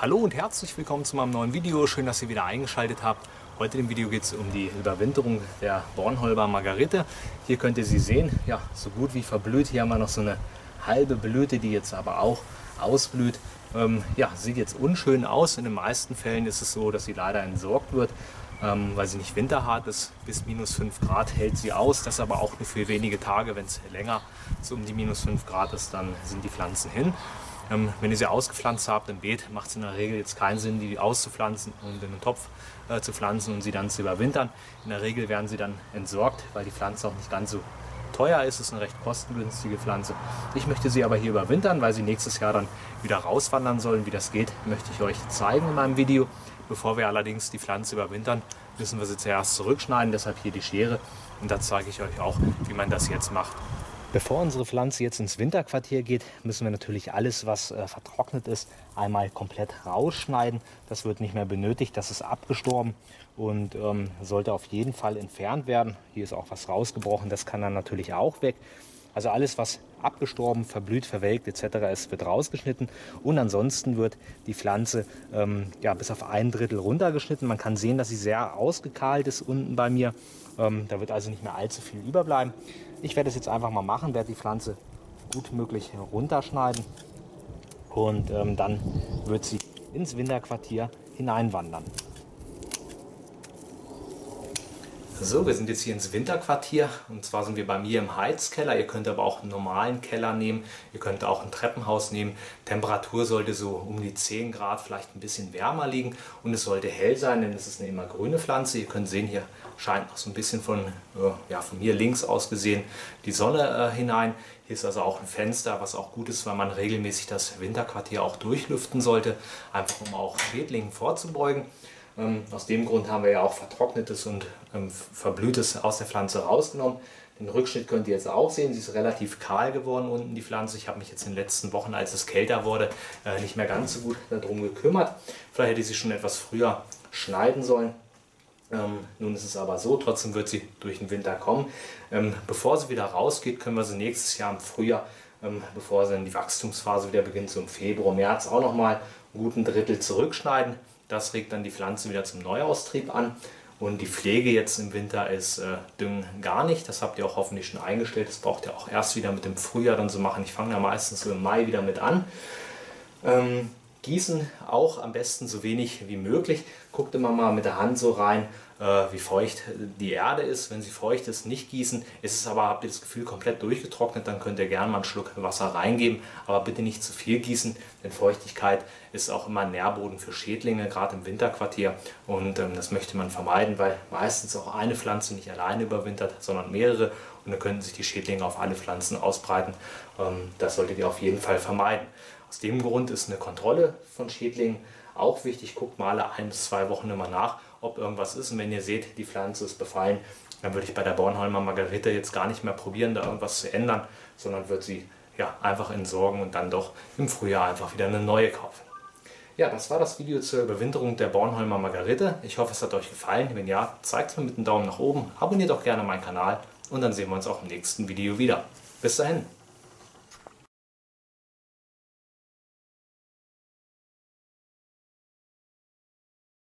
Hallo und herzlich willkommen zu meinem neuen Video. Schön, dass ihr wieder eingeschaltet habt. Heute im Video geht es um die Überwinterung der Bornholmer Margerite. Hier könnt ihr sie sehen, ja, so gut wie verblüht. Hier haben wir noch so eine halbe Blüte, die jetzt aber auch ausblüht. Ja, sieht jetzt unschön aus. In den meisten Fällen ist es so, dass sie leider entsorgt wird, weil sie nicht winterhart ist. Bis minus 5 Grad hält sie aus. Das aber auch nur für wenige Tage. Wenn es länger so um die minus 5 Grad ist, dann sind die Pflanzen hin. Wenn ihr sie ausgepflanzt habt im Beet, macht es in der Regel jetzt keinen Sinn, die auszupflanzen und in einen Topf zu pflanzen und sie dann zu überwintern. In der Regel werden sie dann entsorgt, weil die Pflanze auch nicht ganz so teuer ist. Es ist eine recht kostengünstige Pflanze. Ich möchte sie aber hier überwintern, weil sie nächstes Jahr dann wieder rauswandern sollen. Wie das geht, möchte ich euch zeigen in meinem Video. Bevor wir allerdings die Pflanze überwintern, müssen wir sie zuerst zurückschneiden. Deshalb hier die Schere und da zeige ich euch auch, wie man das jetzt macht. Bevor unsere Pflanze jetzt ins Winterquartier geht, müssen wir natürlich alles, was vertrocknet ist, einmal komplett rausschneiden. Das wird nicht mehr benötigt, das ist abgestorben und sollte auf jeden Fall entfernt werden. Hier ist auch was rausgebrochen, das kann dann natürlich auch weg. Also alles, was abgestorben, verblüht, verwelkt etc. ist, wird rausgeschnitten und ansonsten wird die Pflanze ja, bis auf 1/3 runtergeschnitten. Man kann sehen, dass sie sehr ausgekahlt ist unten bei mir. Da wird also nicht mehr allzu viel überbleiben. Ich werde es jetzt einfach mal machen, werde die Pflanze gut möglich runterschneiden und dann wird sie ins Winterquartier hineinwandern. So, wir sind jetzt hier ins Winterquartier und zwar sind wir bei mir im Heizkeller. Ihr könnt aber auch einen normalen Keller nehmen, ihr könnt auch ein Treppenhaus nehmen. Temperatur sollte so um die 10 Grad, vielleicht ein bisschen wärmer liegen und es sollte hell sein, denn es ist eine immergrüne Pflanze. Ihr könnt sehen, hier scheint noch so ein bisschen von mir links aus gesehen die Sonne hinein. Hier ist also auch ein Fenster, was auch gut ist, weil man regelmäßig das Winterquartier auch durchlüften sollte, einfach um auch Schädlingen vorzubeugen. Aus dem Grund haben wir ja auch Vertrocknetes und Verblühtes aus der Pflanze rausgenommen. Den Rückschnitt könnt ihr jetzt auch sehen. Sie ist relativ kahl geworden unten, die Pflanze. Ich habe mich jetzt in den letzten Wochen, als es kälter wurde, nicht mehr ganz so gut darum gekümmert. Vielleicht hätte ich sie schon etwas früher schneiden sollen. Nun ist es aber so, trotzdem wird sie durch den Winter kommen. Bevor sie wieder rausgeht, können wir sie nächstes Jahr im Frühjahr, bevor sie in die Wachstumsphase wieder beginnt, so im Februar, März auch nochmal einen guten Drittel zurückschneiden. Das regt dann die Pflanze wieder zum Neuaustrieb an. Und die Pflege jetzt im Winter ist Düngen gar nicht. Das habt ihr auch hoffentlich schon eingestellt. Das braucht ihr auch erst wieder mit dem Frühjahr dann so machen. Ich fange ja meistens so im Mai wieder mit an. Gießen auch am besten so wenig wie möglich. Guckt immer mal mit der Hand so rein, wie feucht die Erde ist. Wenn sie feucht ist, nicht gießen. Ist es aber, habt ihr das Gefühl, komplett durchgetrocknet, dann könnt ihr gerne mal einen Schluck Wasser reingeben. Aber bitte nicht zu viel gießen, denn Feuchtigkeit ist auch immer ein Nährboden für Schädlinge, gerade im Winterquartier. Und das möchte man vermeiden, weil meistens auch eine Pflanze nicht alleine überwintert, sondern mehrere. Und dann könnten sich die Schädlinge auf alle Pflanzen ausbreiten. Das solltet ihr auf jeden Fall vermeiden. Aus dem Grund ist eine Kontrolle von Schädlingen auch wichtig. Guckt mal alle 1 bis 2 Wochen immer nach, ob irgendwas ist. Und wenn ihr seht, die Pflanze ist befallen, dann würde ich bei der Bornholmer Margerite jetzt gar nicht mehr probieren, da irgendwas zu ändern, sondern würde sie ja, einfach entsorgen und dann doch im Frühjahr einfach wieder eine neue kaufen. Ja, das war das Video zur Überwinterung der Bornholmer Margerite. Ich hoffe, es hat euch gefallen. Wenn ja, zeigt es mir mit einem Daumen nach oben, abonniert auch gerne meinen Kanal und dann sehen wir uns auch im nächsten Video wieder. Bis dahin!